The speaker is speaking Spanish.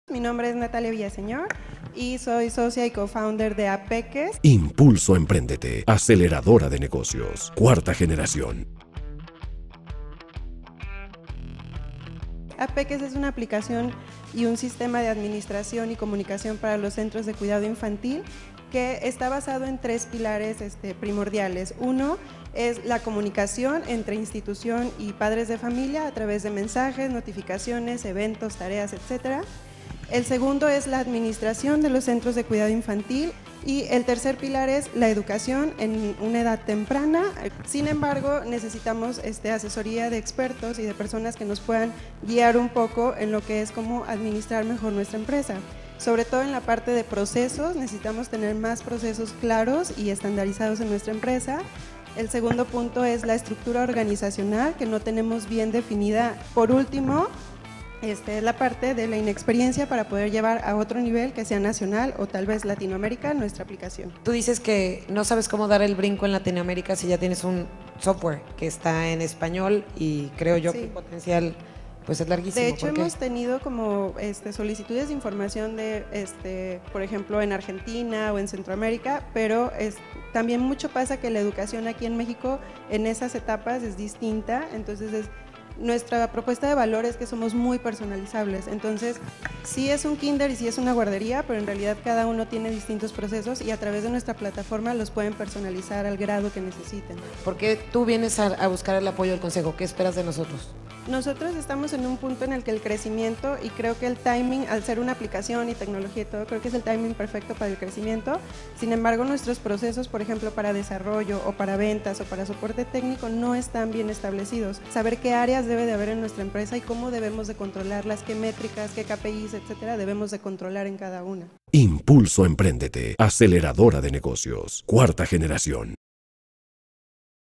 Mi nombre es Natalia Villaseñor y soy socia y co-founder de Apeques. Impulso Emprendete, aceleradora de negocios, cuarta generación. Apeques es una aplicación y un sistema de administración y comunicación para los centros de cuidado infantil que está basado en tres pilares primordiales. Uno es la comunicación entre institución y padres de familia a través de mensajes, notificaciones, eventos, tareas, etc. El segundo es la administración de los centros de cuidado infantil y el tercer pilar es la educación en una edad temprana. Sin embargo, necesitamos asesoría de expertos y de personas que nos puedan guiar un poco en lo que es cómo administrar mejor nuestra empresa. Sobre todo en la parte de procesos, necesitamos tener más procesos claros y estandarizados en nuestra empresa. El segundo punto es la estructura organizacional, que no tenemos bien definida. Por último, es la parte de la inexperiencia para poder llevar a otro nivel que sea nacional o tal vez Latinoamérica nuestra aplicación. Tú dices que no sabes cómo dar el brinco en Latinoamérica si ya tienes un software que está en español y creo yo que el potencial pues es larguísimo. De hecho, hemos tenido como solicitudes de información de, por ejemplo, en Argentina o en Centroamérica, pero también mucho pasa que la educación aquí en México en esas etapas es distinta, entonces nuestra propuesta de valor es que somos muy personalizables, entonces sí es un kinder y sí es una guardería, pero en realidad cada uno tiene distintos procesos y a través de nuestra plataforma los pueden personalizar al grado que necesiten. ¿Por qué tú vienes a buscar el apoyo del consejo? ¿Qué esperas de nosotros? Nosotros estamos en un punto en el que el crecimiento y creo que el timing, al ser una aplicación y tecnología y todo, creo que es el timing perfecto para el crecimiento. Sin embargo, nuestros procesos, por ejemplo, para desarrollo o para ventas o para soporte técnico no están bien establecidos. Saber qué áreas debe de haber en nuestra empresa y cómo debemos de controlarlas, qué métricas, qué KPIs, etcétera, debemos de controlar en cada una. Impulso Emprendete, aceleradora de negocios, cuarta generación.